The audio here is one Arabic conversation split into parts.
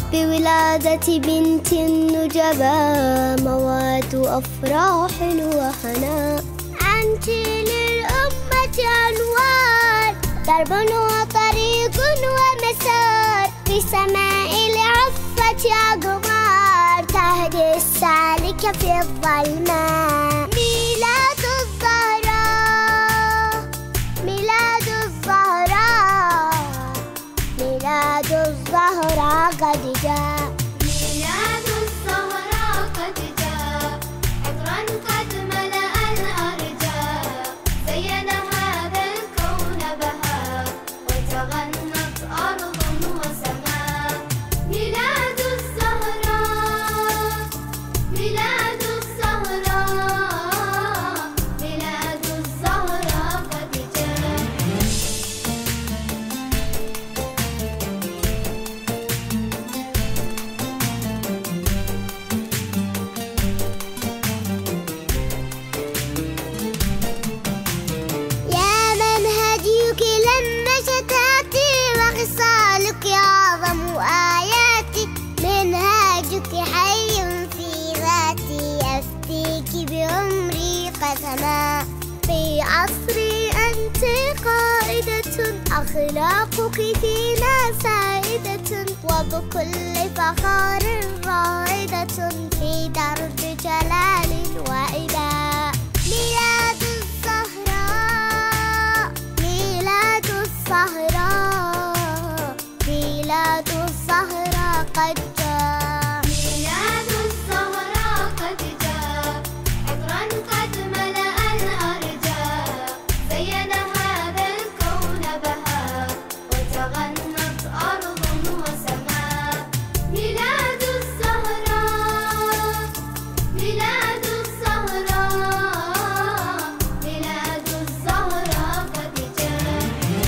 بولادة بنت نجبا مواد أفراح وهناء. أنت للأمة أنوار، درب وطريق ومسار، في سماء العفة أقمار، تهدي السالك في الظلماء. ميلاد الزهراء، ميلاد الزهراء، ميلاد الزهراء قد جاء. ميلاد الزهراء قد جاء، عطرا قد ملأ الأرجاء، زين هذا الكون بهاء، وتغنت أرض وسماء. ميلاد الزهراء، ميلاد الزهراء، ميلاد الزهراء قد جاء. يا من هديك لما شتاتي، وخصالك أعظم آياتي، منهاجك حي في ذاتي، أفتيك بعمري قسما. في عصري أنت قائدة، أخلاقك فينا سائدة، وبكل فخار رائدة، في درب جلال وإباء. ميلاد الزهراء، ميلاد الزهراء، ميلاد الزهراء قد جاء. ميلاد الزهراء قد جاء، عطرا قد ملأ الأرجاء، زين هذا الكون بهاء، وتغنت أرض وسماء. ميلاد الزهراء، ميلاد الزهراء، ميلاد الزهراء قد جاء.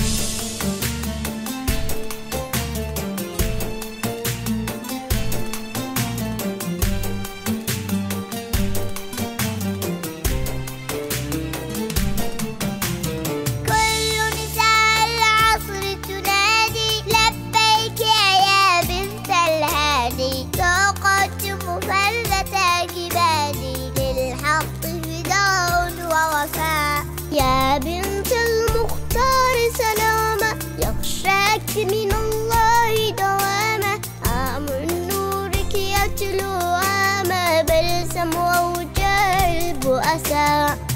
كل نساء العصر تنادي لبيك يا بنت الهادي، سوقت مفردة جبالي، للحق فداء ووفاء. يا بنت المختار سلامة، يخشاك من الله دوامة، عام نورك يتلو عام بلسم ووجه البؤساء.